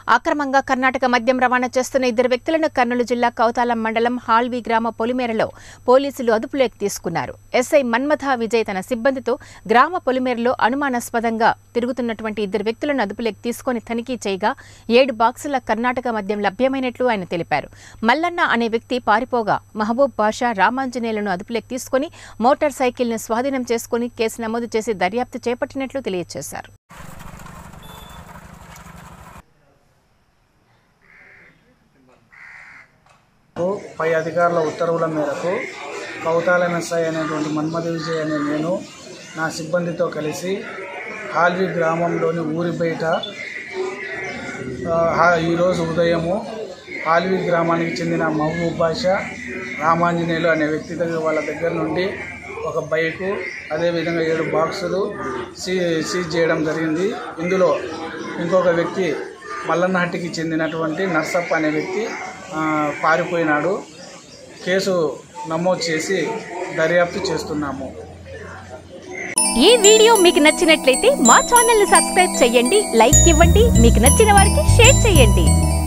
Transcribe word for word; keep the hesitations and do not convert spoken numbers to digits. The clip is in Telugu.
అక్రమంగా కర్ణాటక మద్యం రవాణా చేస్తున్న ఇద్దరు వ్యక్తులను కర్నూలు జిల్లా కౌతాలం మండలం హాల్వి గ్రామ పొలిమేరలో పోలీసులు అదుపులోకి తీసుకున్నారు. ఎస్ఐ మన్మథ విజయ్ తన సిబ్బందితో గ్రామ పొలిమేరలో అనుమానాస్పదంగా తిరుగుతున్నటువంటి ఇద్దరు వ్యక్తులను అదుపులోకి తీసుకుని తనిఖీ చేయగా ఏడు బాక్సుల కర్ణాటక మద్యం లభ్యమైనట్లు ఆయన తెలిపారు. మల్లన్న అనే వ్యక్తి పారిపోగా మహబూబ్ బాషా, రామాంజనేయులను అదుపులోకి తీసుకుని మోటార్ సైకిల్ను స్వాధీనం చేసుకుని కేసు నమోదు చేసి దర్యాప్తు చేపట్టినట్లు తెలియజేశారు. పై అధికారుల ఉత్తర్వుల మేరకు కౌతాలం ఎస్ఐ అనేటువంటి మన్మథ విజయ్ అనే నేను నా సిబ్బందితో కలిసి హాల్వి గ్రామంలోని ఊరి బయట ఈరోజు ఉదయము హాల్వి గ్రామానికి చెందిన మహబూబ్ బాషా, రామాంజనేయులు అనే వ్యక్తి దగ్గర వాళ్ళ దగ్గర నుండి ఒక బైకు, అదేవిధంగా ఏడు బాక్సులు సీ సీజ్ చేయడం జరిగింది. ఇందులో ఇంకొక వ్యక్తి మల్లన్నహట్టికి చెందినటువంటి నర్సప్ప అనే వ్యక్తి పారిపోయినాడు. కేసు నమోదు చేసి దర్యాప్తు చేస్తున్నాము. ఈ వీడియో మీకు నచ్చినట్లయితే మా ఛానల్ ని సబ్స్క్రైబ్ చేయండి, లైక్ ఇవ్వండి, మీకు నచ్చిన వారికి షేర్ చేయండి.